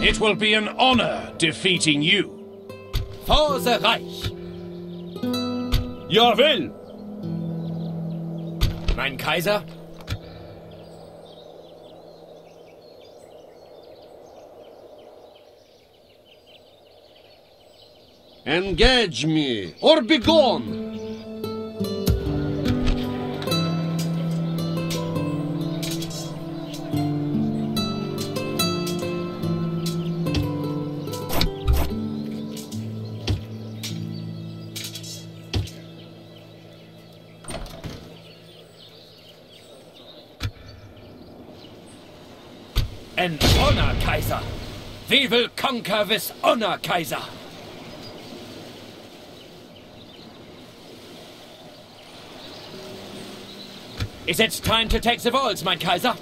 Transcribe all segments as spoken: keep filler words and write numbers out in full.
It will be an honor defeating you. Force Reich! Jawohl! Mein Kaiser? Engage me, or be gone! An honor, Kaiser! We will conquer with honor, Kaiser! Is it time to take the walls, mein Kaiser?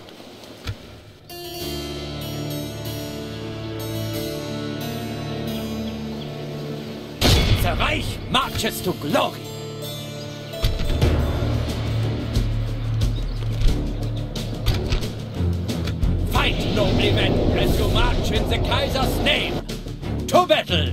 The Reich marches to glory! Fight, nobly men, as you march in the Kaiser's name! To battle!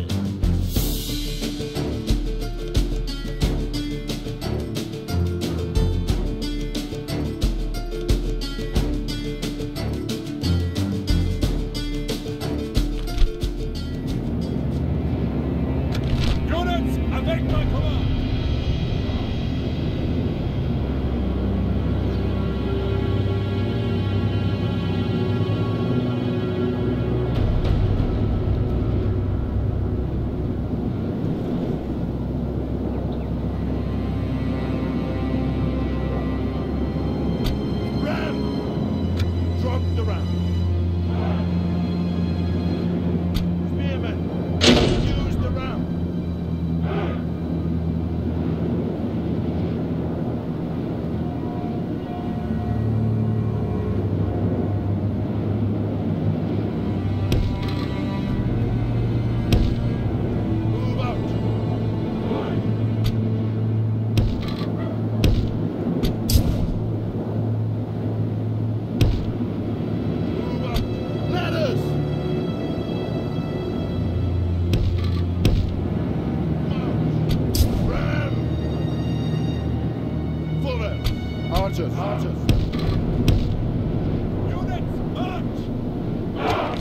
Archers! Archers! Units, march!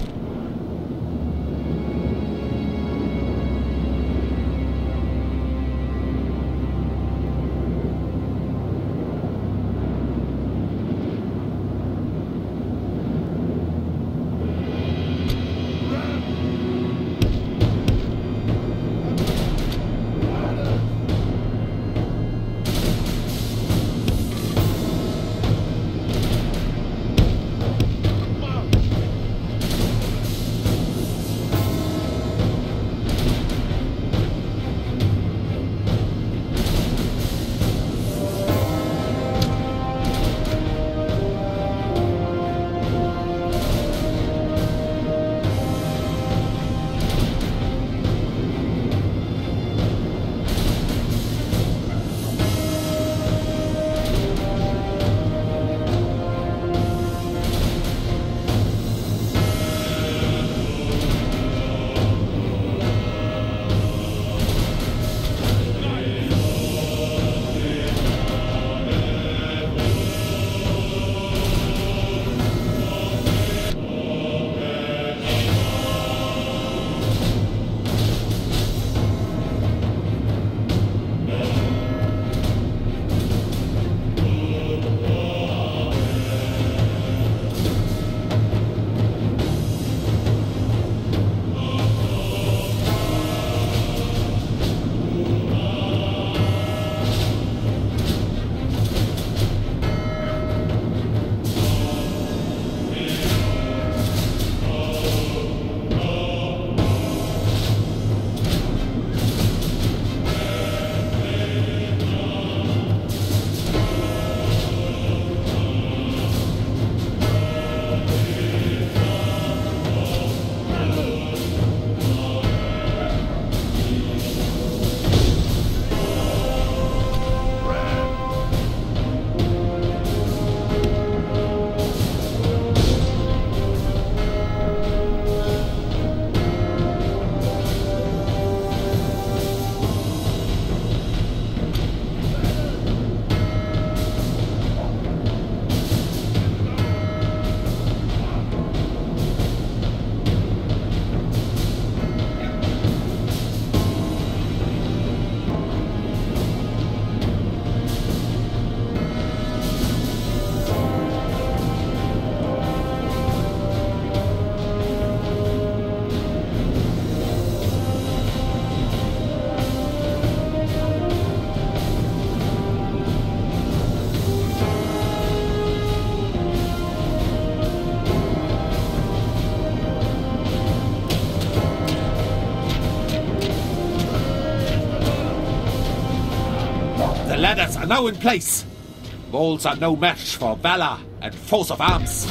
are now in place. Walls are no match for valor and force of arms.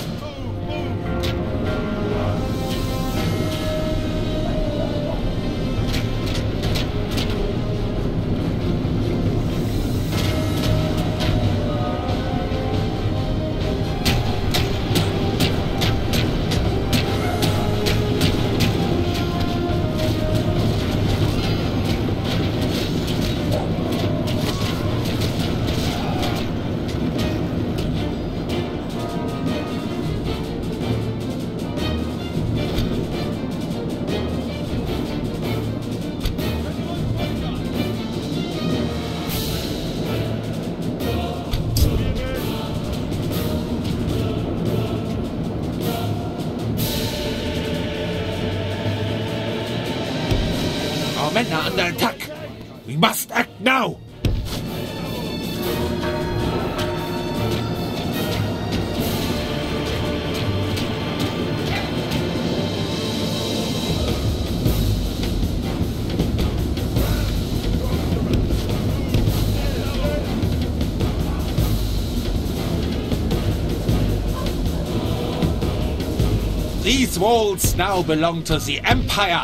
Our men are under attack. We must act now. These walls now belong to the Empire.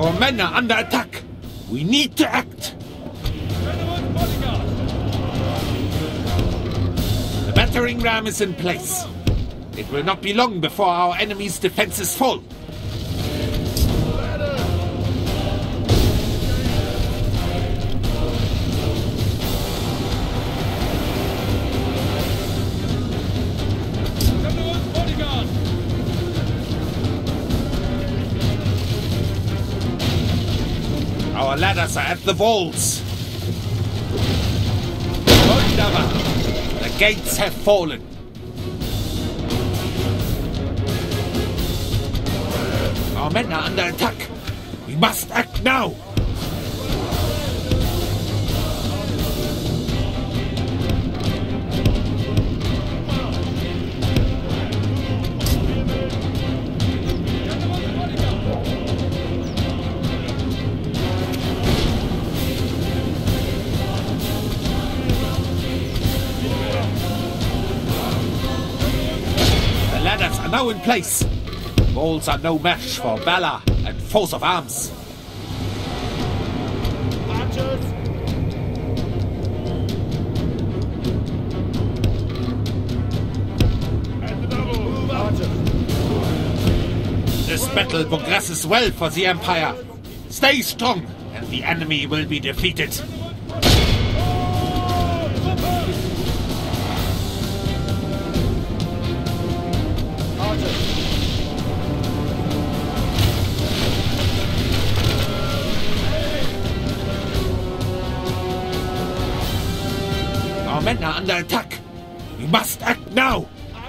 Our men are under attack. We need to act. The battering ram is in place. It will not be long before our enemy's defenses fall. Our ladders are at the walls. Wunderbar! The gates have fallen. Our men are under attack. We must act now. Now in place. Walls are no match for valor and force of arms. Archers! At the double! Archers! This battle progresses well for the Empire. Stay strong, and the enemy will be defeated. Our men are under attack. We must act now.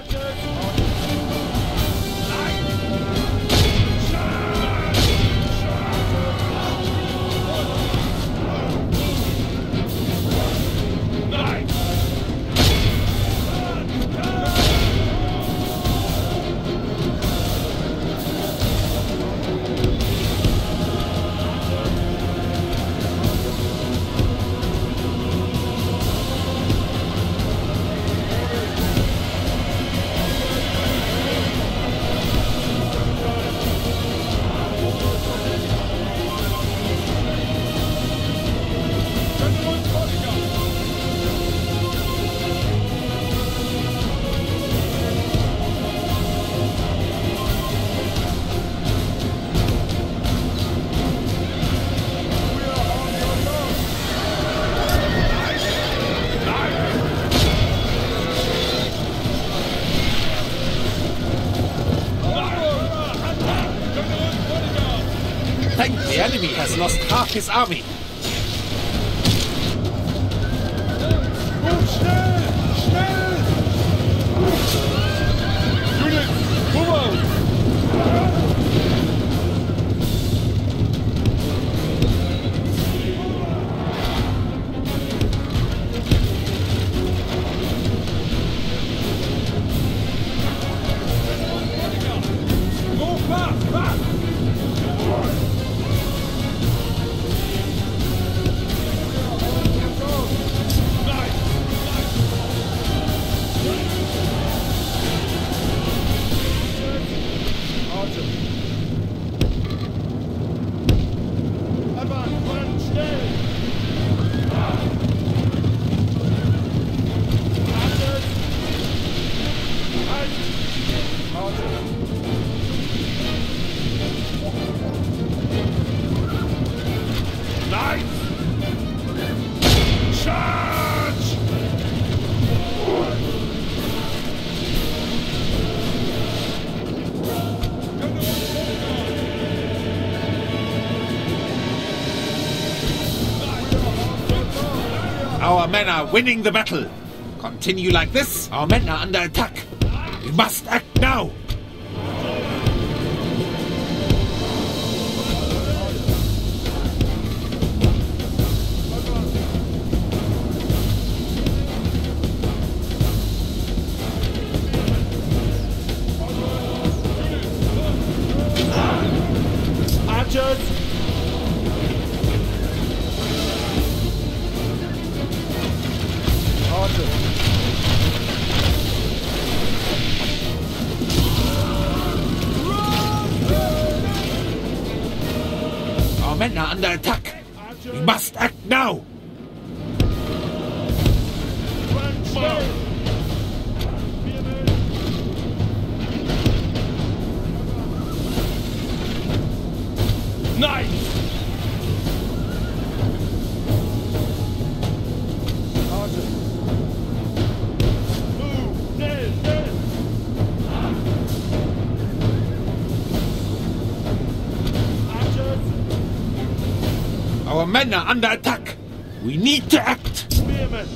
Think the enemy has lost half his army. Move schnell! Schnell! Units, move out! Move fast, fast! Our men are winning the battle. Continue like this, our men are under attack. We must act now. Archers! men are under attack. We must act now. Nice! Our men are under attack. We need to act. Spearmen!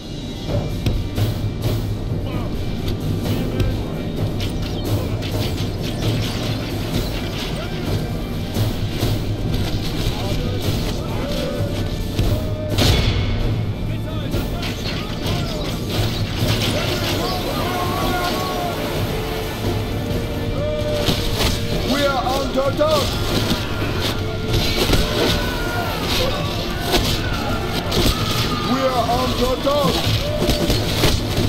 We are under attack! We are under attack!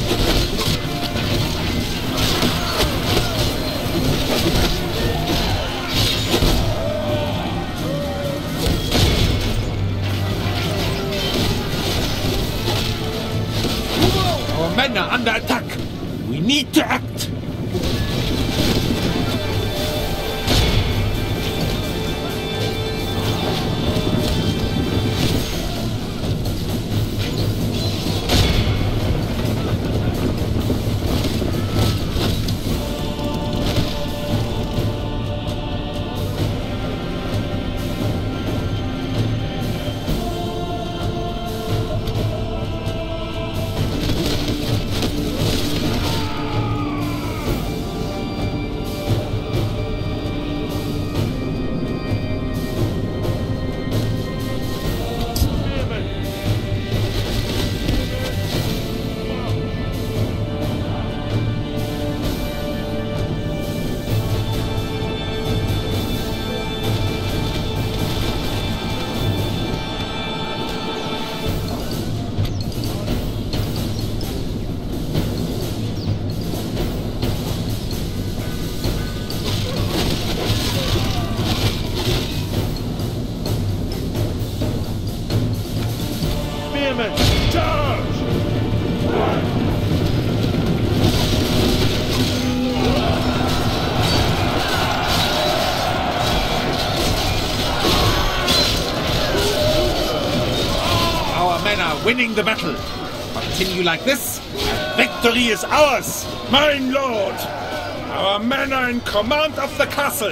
Our men are under attack. We need to act. Spearmen! Charge! Our men are winning the battle. Continue like this, and victory is ours. Mein Lord! Our men are in command of the castle!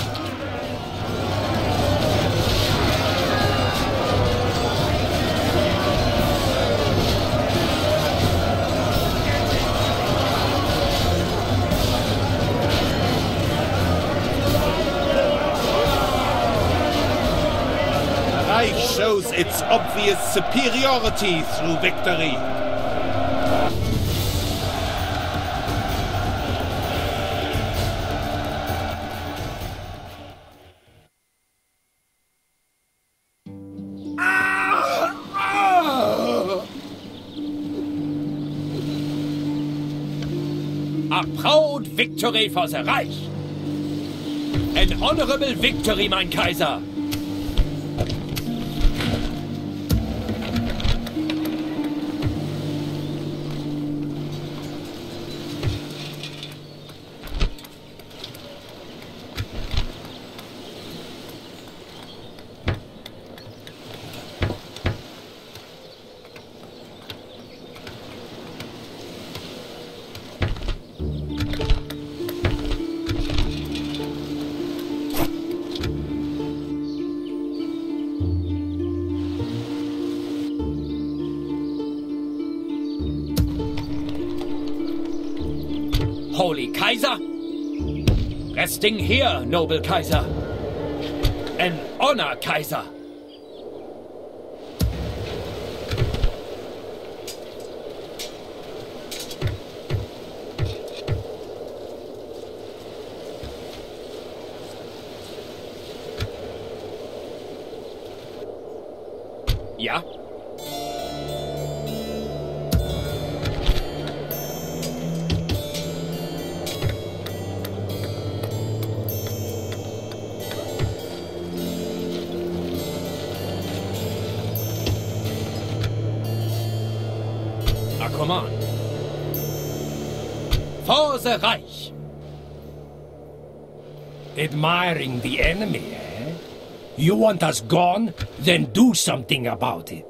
Reich shows its obvious superiority through victory. A proud victory for the Reich. An honorable victory, mein Kaiser. Holy Kaiser? Resting here, noble Kaiser. An honor, Kaiser. Ja? command. For the Reich. Admiring the enemy, eh? You want us gone? Then do something about it.